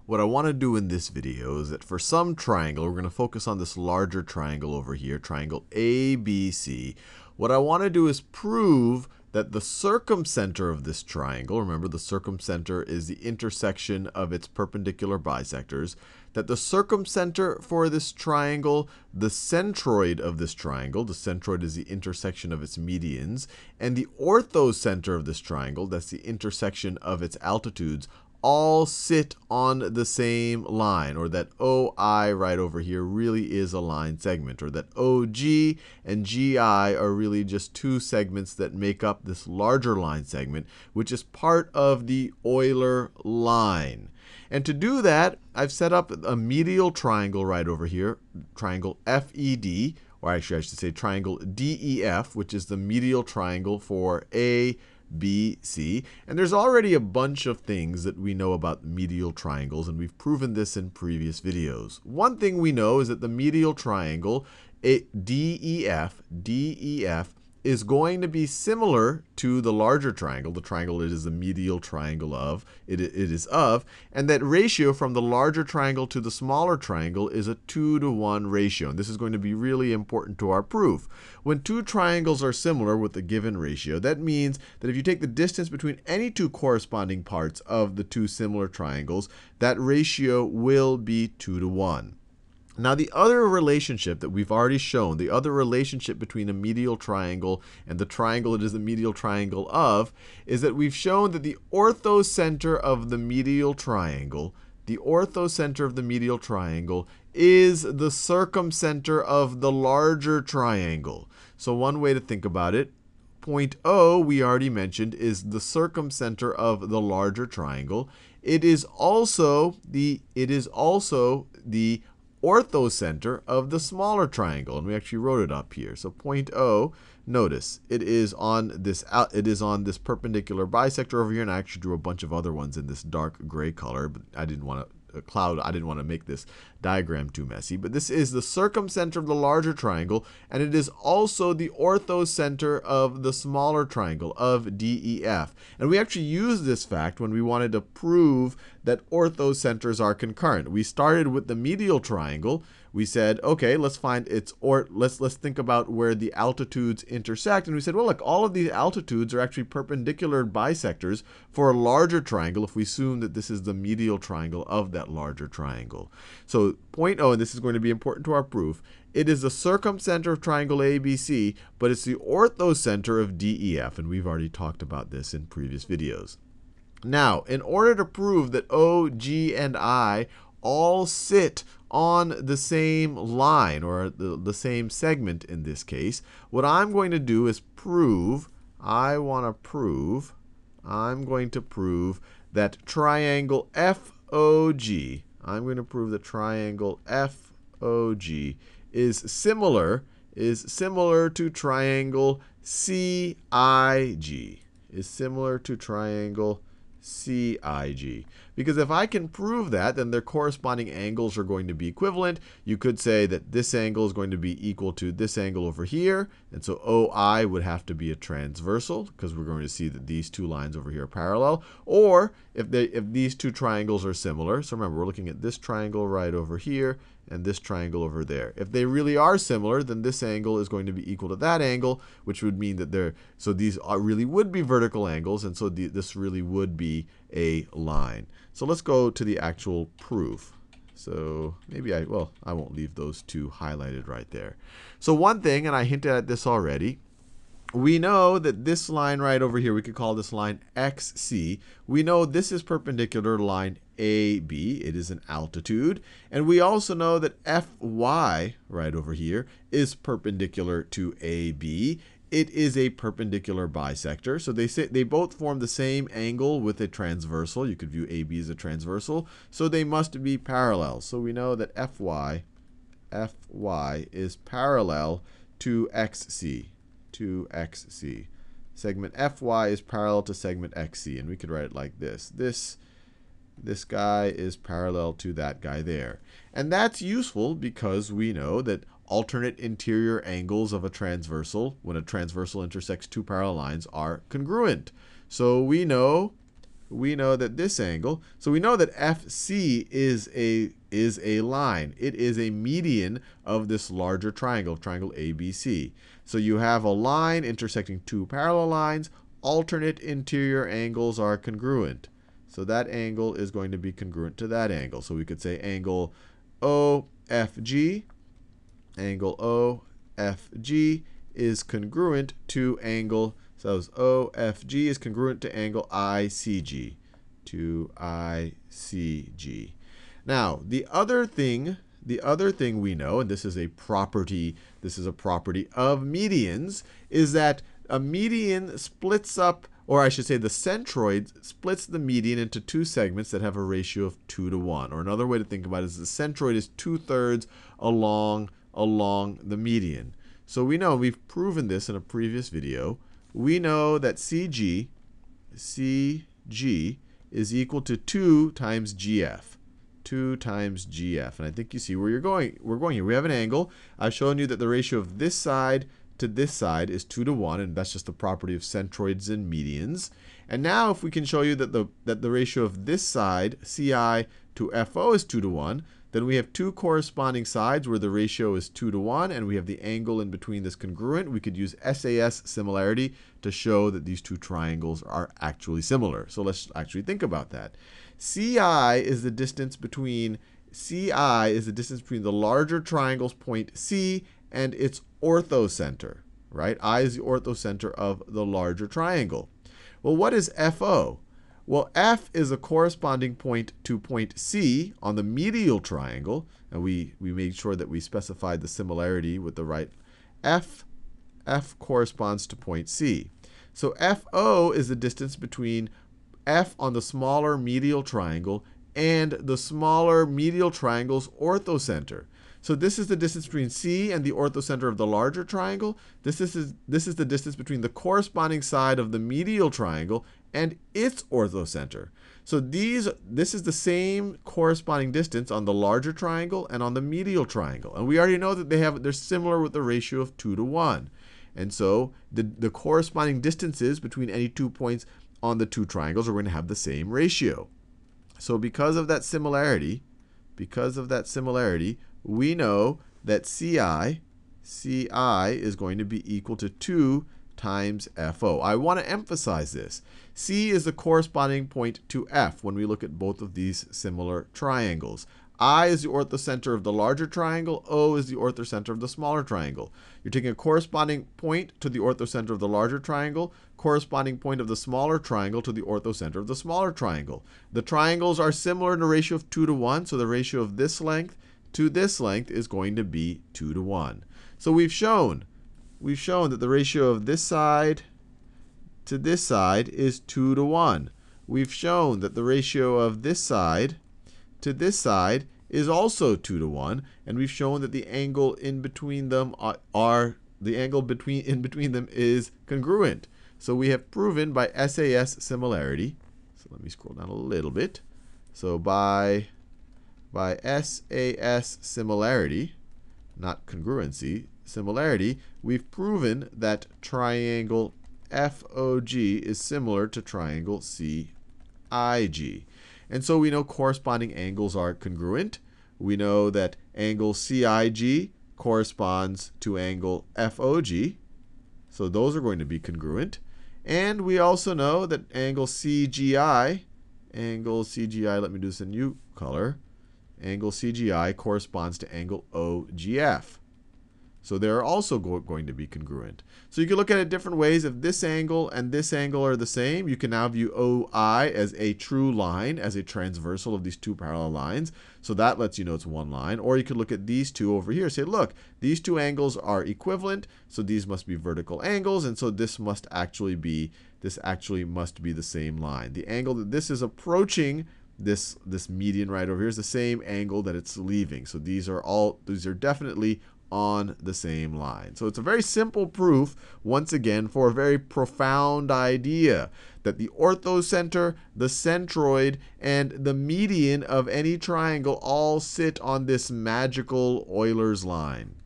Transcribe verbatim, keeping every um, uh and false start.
What I want to do in this video is that for some triangle, we're going to focus on this larger triangle over here, triangle A B C. What I want to do is prove that the circumcenter of this triangle, remember the circumcenter is the intersection of its perpendicular bisectors, that the circumcenter for this triangle, the centroid of this triangle, the centroid is the intersection of its medians, and the orthocenter of this triangle, that's the intersection of its altitudes, all sit on the same line, or that O I right over here really is a line segment, or that O G and G I are really just two segments that make up this larger line segment, which is part of the Euler line. And to do that, I've set up a medial triangle right over here, triangle F E D, or actually I should say triangle D E F, which is the medial triangle for A, B, C. And there's already a bunch of things that we know about medial triangles, and we've proven this in previous videos. One thing we know is that the medial triangle D E F, D E F, is going to be similar to the larger triangle, the triangle it is the medial triangle of, it, it is of, and that ratio from the larger triangle to the smaller triangle is a two to one ratio. And this is going to be really important to our proof. When two triangles are similar with a given ratio, that means that if you take the distance between any two corresponding parts of the two similar triangles, that ratio will be two to one. Now, the other relationship that we've already shown, the other relationship between a medial triangle and the triangle it is the medial triangle of, is that we've shown that the orthocenter of the medial triangle, the orthocenter of the medial triangle is the circumcenter of the larger triangle. So one way to think about it, point O, we already mentioned, is the circumcenter of the larger triangle. It is also the, it is also the orthocenter of the smaller triangle, and we actually wrote it up here. So point O, notice it is on this out, it is on this perpendicular bisector over here, and I actually drew a bunch of other ones in this dark gray color, but I didn't want to a cloud. I didn't want to make this diagram too messy, but this is the circumcenter of the larger triangle, and it is also the orthocenter of the smaller triangle of D E F. And we actually used this fact when we wanted to prove that orthocenters are concurrent. We started with the medial triangle. We said, okay, let's find its or let's let's think about where the altitudes intersect, and we said, well, look, all of these altitudes are actually perpendicular bisectors for a larger triangle if we assume that this is the medial triangle of that larger triangle. So point O, and this is going to be important to our proof, it is the circumcenter of triangle A B C, but it's the orthocenter of D E F, and we've already talked about this in previous videos. Now, in order to prove that O, G, and I all sit on the same line, or the, the same segment in this case, what I'm going to do is prove, I want to prove, I'm going to prove that triangle F O G, I'm going to prove that triangle F O G is similar, is similar to triangle C I G, is similar to triangle C I G. Because if I can prove that, then their corresponding angles are going to be equivalent. You could say that this angle is going to be equal to this angle over here. And so O I would have to be a transversal, because we're going to see that these two lines over here are parallel. Or if, they, if these two triangles are similar, so remember, we're looking at this triangle right over here and this triangle over there. If they really are similar, then this angle is going to be equal to that angle, which would mean that they're, so these are, really would be vertical angles, and so the, this really would be a line. So let's go to the actual proof. So maybe I, well, I won't leave those two highlighted right there. So one thing, and I hinted at this already, we know that this line right over here, we could call this line X C. We know this is perpendicular to line A B. It is an altitude. And we also know that F Y right over here is perpendicular to A B. It is a perpendicular bisector. So they say they both form the same angle with a transversal. You could view A B as a transversal. So they must be parallel. So we know that F Y, F Y is parallel to X C. To X C. Segment F Y is parallel to segment X C, and we could write it like this. This, this guy is parallel to that guy there. And that's useful because we know that alternate interior angles of a transversal, when a transversal intersects two parallel lines, are congruent. So we know we know that this angle, so we know that F C is a is a line. It is a median of this larger triangle, triangle A B C. So you have a line intersecting two parallel lines. Alternate interior angles are congruent. So that angle is going to be congruent to that angle. So we could say angle O F G, angle O F G is congruent to angle, so O F G is congruent to angle I C G, to I C G. Now, the other thing, the other thing we know, and this is a property, this is a property of medians, is that a median splits up, or I should say the centroid splits the median into two segments that have a ratio of two to one. Or another way to think about it is the centroid is two-thirds along, along the median. So we know, we've proven this in a previous video, we know that C G, C G is equal to two times G F. two times G F. And I think you see where you're going. We're going here. We have an angle. I've shown you that the ratio of this side to this side is two to one, and that's just the property of centroids and medians. And now if we can show you that the, that the ratio of this side, C I to F O, is two to one, then we have two corresponding sides where the ratio is two to one, and we have the angle in between this congruent. We could use S A S similarity to show that these two triangles are actually similar. So let's actually think about that. C I is the distance between C I is the distance between the larger triangle's point C and its orthocenter, right? I is the orthocenter of the larger triangle. Well, what is F O? Well, F is a corresponding point to point C on the medial triangle, and we, we made sure that we specified the similarity with the right. F, F corresponds to point C. So F O is the distance between F on the smaller medial triangle and the smaller medial triangle's orthocenter. So this is the distance between C and the orthocenter of the larger triangle. This is, this is the distance between the corresponding side of the medial triangle and its orthocenter. So these, this is the same corresponding distance on the larger triangle and on the medial triangle. And we already know that they have, they're similar with the ratio of two to one. And so the, the corresponding distances between any two points on the two triangles are going to have the same ratio. So because of that similarity, because of that similarity, we know that C I, C I is going to be equal to two times F O. I want to emphasize this. C is the corresponding point to F when we look at both of these similar triangles. I is the orthocenter of the larger triangle. O is the orthocenter of the smaller triangle. You're taking a corresponding point to the orthocenter of the larger triangle, corresponding point of the smaller triangle to the orthocenter of the smaller triangle. The triangles are similar in a ratio of two to one, so the ratio of this length to this length is going to be two to one. So we've shown, we've shown that the ratio of this side to this side is two to one. We've shown that the ratio of this side to this side is also two to one, and we've shown that the angle in between them are, are the angle between in between them is congruent. So we have proven by S A S similarity. So let me scroll down a little bit. So by by S A S similarity, not congruency, similarity, we've proven that triangle F O G is similar to triangle C I G. And so we know corresponding angles are congruent. We know that angle C I G corresponds to angle F O G. So those are going to be congruent. And we also know that angle C G I, angle C G I, let me do this in new color, angle C G I corresponds to angle O G F. So they're also go going to be congruent. So you can look at it different ways. If this angle and this angle are the same, you can now view O I as a true line, as a transversal of these two parallel lines. So that lets you know it's one line. Or you could look at these two over here. Say, look, these two angles are equivalent, so these must be vertical angles, and so this must actually be, this actually must be the same line. The angle that this is approaching this this median right over here is the same angle that it's leaving. So these are all, these are definitely on the same line. So it's a very simple proof, once again, for a very profound idea that the orthocenter, the centroid, and the median of any triangle all sit on this magical Euler's line.